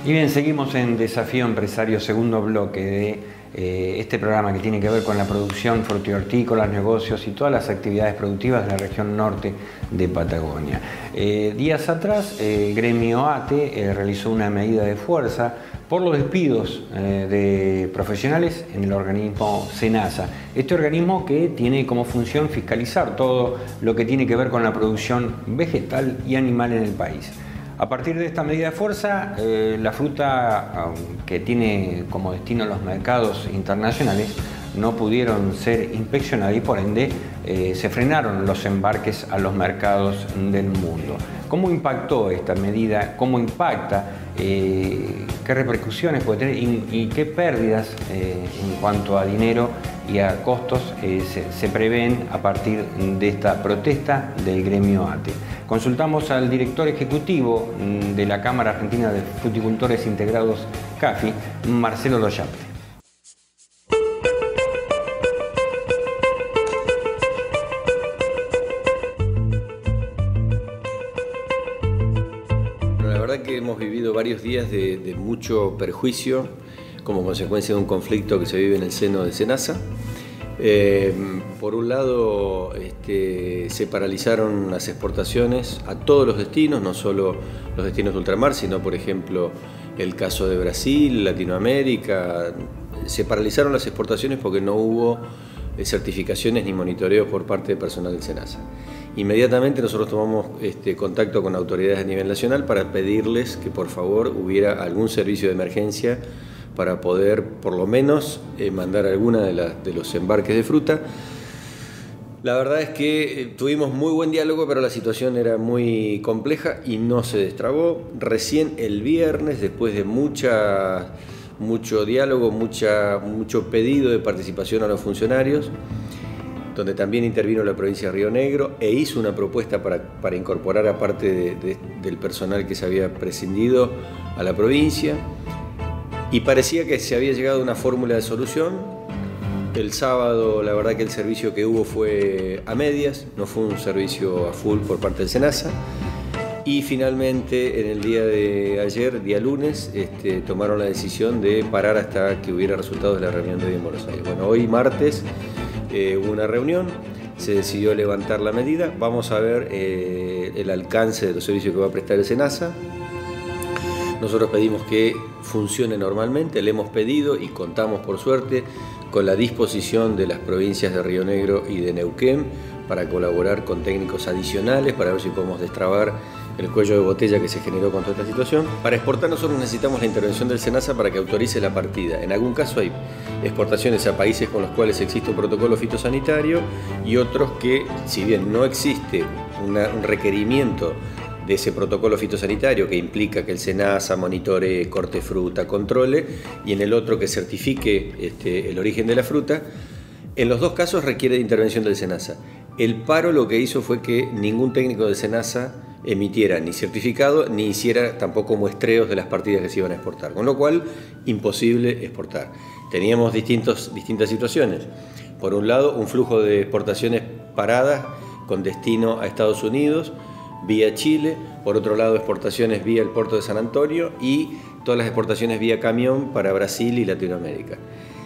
Y bien, seguimos en Desafío Empresario, segundo bloque de este programa que tiene que ver con la producción frutícola, negocios y todas las actividades productivas de la región norte de Patagonia. Días atrás, el gremio ATE realizó una medida de fuerza por los despidos de profesionales en el organismo SENASA. Este organismo que tiene como función fiscalizar todo lo que tiene que ver con la producción vegetal y animal en el país. A partir de esta medida de fuerza, la fruta que tiene como destino los mercados internacionales no pudieron ser inspeccionadas y por ende se frenaron los embarques a los mercados del mundo. ¿Cómo impactó esta medida? ¿Cómo impacta? ¿Qué repercusiones puede tener? ¿Y qué pérdidas en cuanto a dinero y a costos se prevén a partir de esta protesta del gremio ATE? Consultamos al director ejecutivo de la Cámara Argentina de Fruticultores Integrados, CAFI, Marcelo Loyapte. La verdad que hemos vivido varios días de mucho perjuicio como consecuencia de un conflicto que se vive en el seno de SENASA. Por un lado, se paralizaron las exportaciones a todos los destinos, no solo los destinos de ultramar, sino por ejemplo el caso de Brasil, Latinoamérica. Se paralizaron las exportaciones porque no hubo certificaciones ni monitoreos por parte del personal del SENASA. Inmediatamente nosotros tomamos contacto con autoridades a nivel nacional para pedirles que por favor hubiera algún servicio de emergencia para poder por lo menos mandar alguna de los embarques de fruta. La verdad es que tuvimos muy buen diálogo, pero la situación era muy compleja y no se destrabó. Recién el viernes, después de mucho diálogo, mucho pedido de participación a los funcionarios, donde también intervino la provincia de Río Negro e hizo una propuesta para incorporar a parte del personal que se había prescindido a la provincia. Y parecía que se había llegado a una fórmula de solución. El sábado, la verdad que el servicio que hubo fue a medias, no fue un servicio a full por parte del SENASA. Y finalmente, en el día de ayer, día lunes, tomaron la decisión de parar hasta que hubiera resultados de la reunión de hoy en Buenos Aires. Bueno, hoy martes hubo una reunión, se decidió levantar la medida. Vamos a ver el alcance de los servicios que va a prestar el SENASA. Nosotros pedimos que funcione normalmente, le hemos pedido y contamos por suerte con la disposición de las provincias de Río Negro y de Neuquén para colaborar con técnicos adicionales para ver si podemos destrabar el cuello de botella que se generó con toda esta situación. Para exportar nosotros necesitamos la intervención del SENASA para que autorice la partida. En algún caso hay exportaciones a países con los cuales existe un protocolo fitosanitario y otros que, si bien no existe un requerimiento de ese protocolo fitosanitario que implica que el SENASA monitoree, corte fruta, controle, y en el otro que certifique el origen de la fruta, en los dos casos requiere de intervención del SENASA. El paro lo que hizo fue que ningún técnico del SENASA emitiera ni certificado ni hiciera tampoco muestreos de las partidas que se iban a exportar, con lo cual imposible exportar. Teníamos distintas situaciones. Por un lado, un flujo de exportaciones paradas con destino a Estados Unidos, vía Chile, por otro lado exportaciones vía el puerto de San Antonio y todas las exportaciones vía camión para Brasil y Latinoamérica.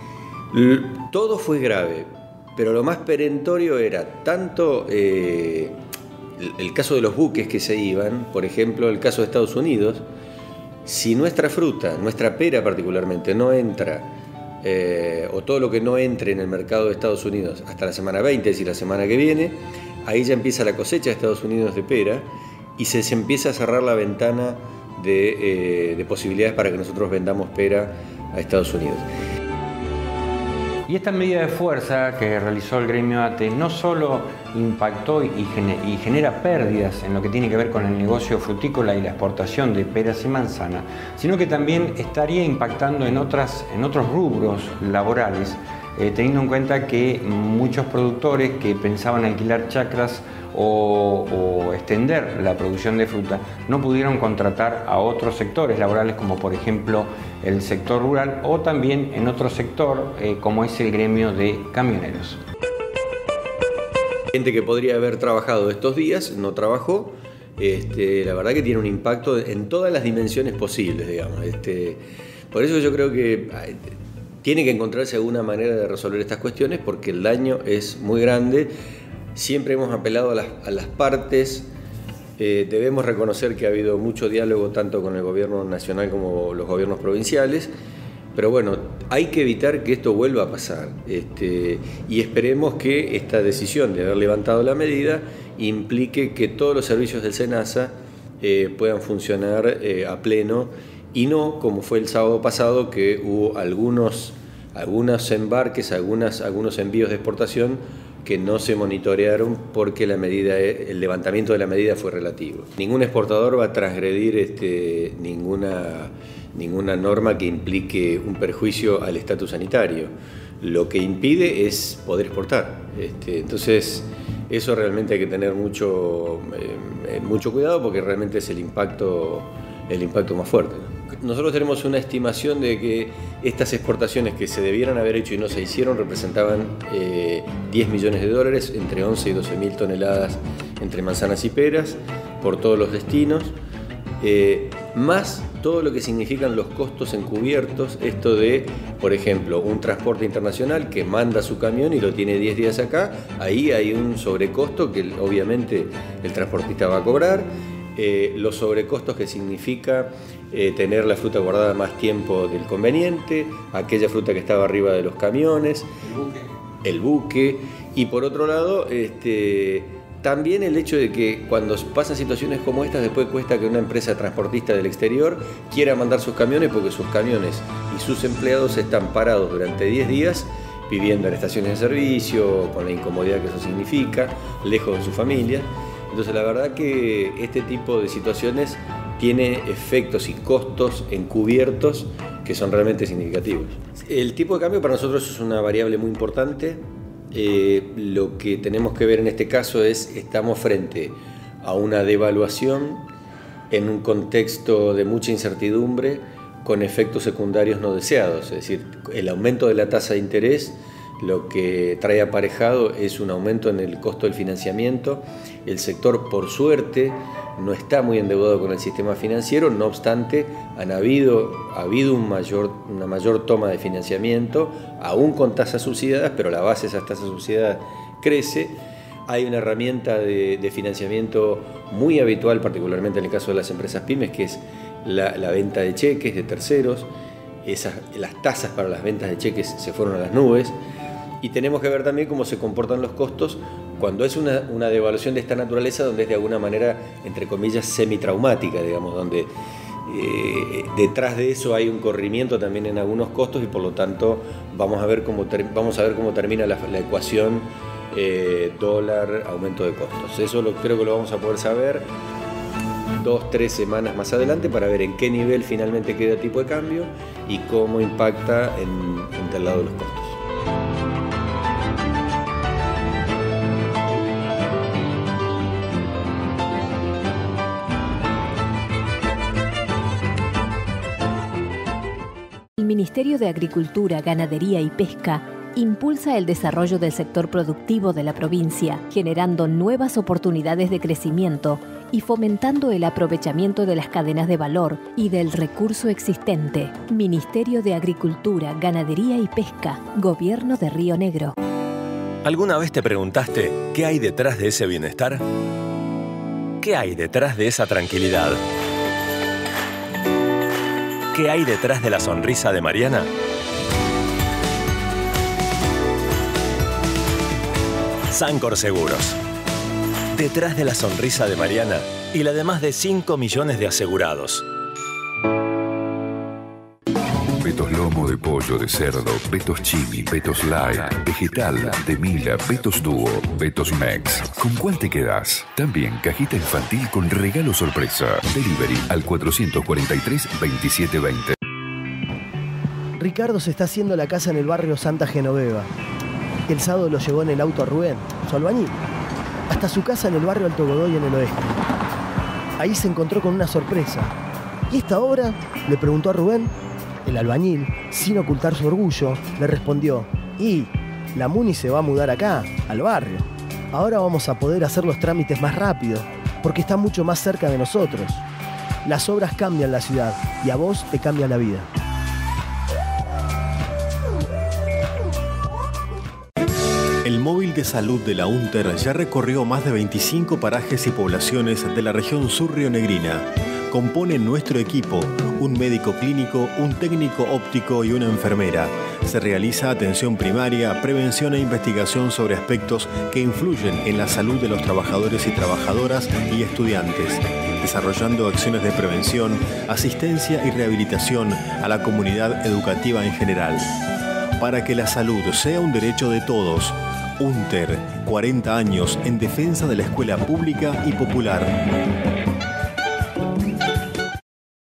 Todo fue grave, pero lo más perentorio era tanto el caso de los buques que se iban, por ejemplo el caso de Estados Unidos. Si nuestra fruta, nuestra pera particularmente, no entra, o todo lo que no entre en el mercado de Estados Unidos hasta la semana 20, es decir, la semana que viene, ahí ya empieza la cosecha de Estados Unidos de pera y se empieza a cerrar la ventana de posibilidades para que nosotros vendamos pera a Estados Unidos. Y esta medida de fuerza que realizó el gremio ATE no solo impactó y genera pérdidas en lo que tiene que ver con el negocio frutícola y la exportación de peras y manzanas, sino que también estaría impactando en otros rubros laborales, teniendo en cuenta que muchos productores que pensaban alquilar chacras o extender la producción de fruta no pudieron contratar a otros sectores laborales, como por ejemplo el sector rural o también en otro sector como es el gremio de camioneros. Gente que podría haber trabajado estos días no trabajó la verdad que tiene un impacto en todas las dimensiones posibles, digamos. Por eso yo creo que tiene que encontrarse alguna manera de resolver estas cuestiones, porque el daño es muy grande. Siempre hemos apelado a las partes. Debemos reconocer que ha habido mucho diálogo tanto con el gobierno nacional como los gobiernos provinciales, pero bueno, hay que evitar que esto vuelva a pasar, y esperemos que esta decisión de haber levantado la medida implique que todos los servicios del SENASA puedan funcionar a pleno, y no como fue el sábado pasado, que hubo algunos embarques, algunos envíos de exportación que no se monitorearon porque el levantamiento de la medida fue relativo. Ningún exportador va a transgredir ninguna norma que implique un perjuicio al estatus sanitario. Lo que impide es poder exportar. Entonces, eso realmente hay que tener mucho cuidado, porque realmente es el impacto más fuerte, ¿no? Nosotros tenemos una estimación de que estas exportaciones que se debieran haber hecho y no se hicieron representaban 10 millones de dólares, entre 11 y 12 mil toneladas entre manzanas y peras, por todos los destinos, más todo lo que significan los costos encubiertos, esto de, por ejemplo, un transporte internacional que manda su camión y lo tiene 10 días acá, ahí hay un sobrecosto que obviamente el transportista va a cobrar. Los sobrecostos que significa tener la fruta guardada más tiempo del conveniente, aquella fruta que estaba arriba de los camiones, el buque, y por otro lado también el hecho de que cuando pasan situaciones como estas, después cuesta que una empresa transportista del exterior quiera mandar sus camiones, porque sus camiones y sus empleados están parados durante 10 días viviendo en estaciones de servicio, con la incomodidad que eso significa, lejos de su familia. Entonces la verdad que este tipo de situaciones tiene efectos y costos encubiertos que son realmente significativos. El tipo de cambio para nosotros es una variable muy importante. Lo que tenemos que ver en este caso es, estamos frente a una devaluación en un contexto de mucha incertidumbre con efectos secundarios no deseados, es decir, el aumento de la tasa de interés lo que trae aparejado es un aumento en el costo del financiamiento. El sector, por suerte, no está muy endeudado con el sistema financiero, no obstante, ha habido una mayor toma de financiamiento, aún con tasas subsidiadas, pero la base de esas tasas subsidiadas crece. Hay una herramienta de financiamiento muy habitual, particularmente en el caso de las empresas pymes, que es la venta de cheques de terceros. Las tasas para las ventas de cheques se fueron a las nubes. Y tenemos que ver también cómo se comportan los costos cuando es una devaluación de esta naturaleza, donde es de alguna manera, entre comillas, semitraumática, digamos, donde detrás de eso hay un corrimiento también en algunos costos, y por lo tanto vamos a ver cómo termina la ecuación dólar, aumento de costos. Eso creo que lo vamos a poder saber 2-3 semanas más adelante, para ver en qué nivel finalmente queda el tipo de cambio y cómo impacta del lado de los costos. El Ministerio de Agricultura, Ganadería y Pesca impulsa el desarrollo del sector productivo de la provincia, generando nuevas oportunidades de crecimiento y fomentando el aprovechamiento de las cadenas de valor y del recurso existente. Ministerio de Agricultura, Ganadería y Pesca, Gobierno de Río Negro. ¿Alguna vez te preguntaste qué hay detrás de ese bienestar? ¿Qué hay detrás de esa tranquilidad? ¿Qué hay detrás de la sonrisa de Mariana? Sancor Seguros. Detrás de la sonrisa de Mariana y la de más de 5 millones de asegurados. Petos lomo de pollo, de cerdo, petos chimi, petos light, vegetal, de mila, petos dúo, petos mex. ¿Con cuál te quedás? También cajita infantil con regalo sorpresa. Delivery al 443-2720. Ricardo se está haciendo la casa en el barrio Santa Genoveva. El sábado lo llevó en el auto a Rubén, su albañil, hasta su casa en el barrio Alto Godoy, en el oeste. Ahí se encontró con una sorpresa. ¿Y esta obra?, le preguntó a Rubén. El albañil, sin ocultar su orgullo, le respondió: y la Muni se va a mudar acá, al barrio. Ahora vamos a poder hacer los trámites más rápido. porque está mucho más cerca de nosotros. Las obras cambian la ciudad y a vos te cambian la vida. El móvil de salud de la UNTER ya recorrió más de 25 parajes y poblaciones de la región sur rionegrina. Compone nuestro equipo un médico clínico, un técnico óptico y una enfermera. Se realiza atención primaria, prevención e investigación sobre aspectos que influyen en la salud de los trabajadores y trabajadoras y estudiantes, desarrollando acciones de prevención, asistencia y rehabilitación a la comunidad educativa en general. Para que la salud sea un derecho de todos, UNTER, 40 años en defensa de la escuela pública y popular.